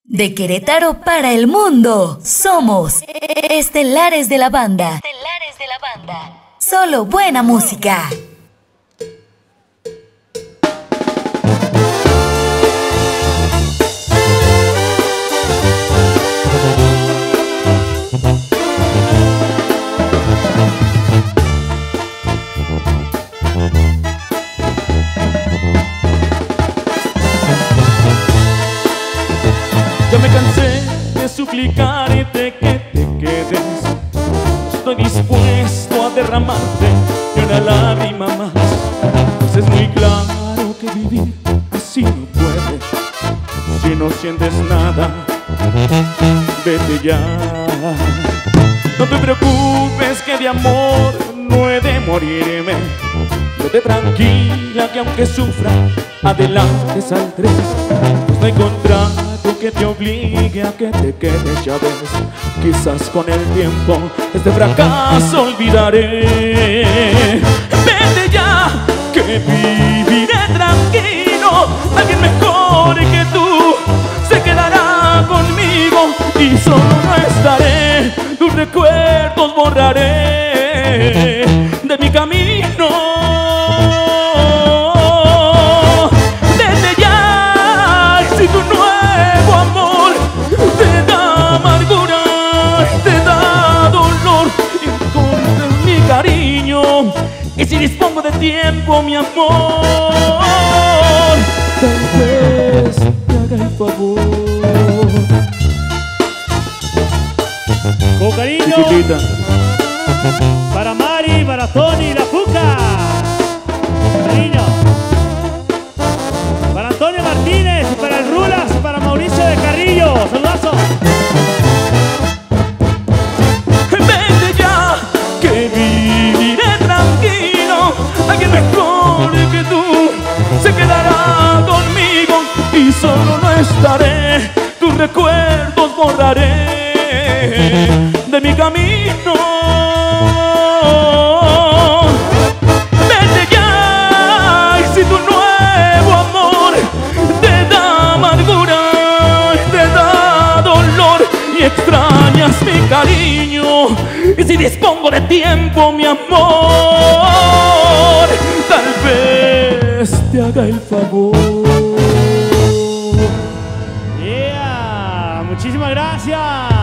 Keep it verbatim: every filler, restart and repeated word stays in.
De Querétaro para el mundo, somos Estelares de la Banda. Estelares de la Banda. Solo buena música. Ya me cansé de suplicarte que te quedes. Estoy dispuesto a derramarte ni una lágrima más. Pues es muy claro que vivir así no puedes. Si no sientes nada, vete ya. No te preocupes que de amor no he de morirme. Vete tranquila que aunque sufra, adelante saldré. Pues no hay contrato que te obligue a que te quedes, ya ves. Quizás con el tiempo este fracaso olvidaré. Vete ya, que viviré tranquilo. Alguien mejor que tú se quedará conmigo y solo no estaré. Tus recuerdos borraré de mi camino. Y si dispongo de tiempo, mi amor, tal vez te haga el favor. Con cariño, chiquitita, para Mari, para Tony, la Fuca. Cariño. Para Antonio Martínez, para el Rulas, para Mauricio de Carrillo. Saludazo. Vete ya, que viviré tranquilo. Alguien mejor que tú se quedará conmigo y solo no estaré. Tus recuerdos borraré de mi camino. Vete ya, y si tu nuevo amor te da amargura, te da dolor y extrañas mi cariño, y si dispongo de tiempo, mi amor, tal vez te haga el favor. Yeah, muchísimas gracias.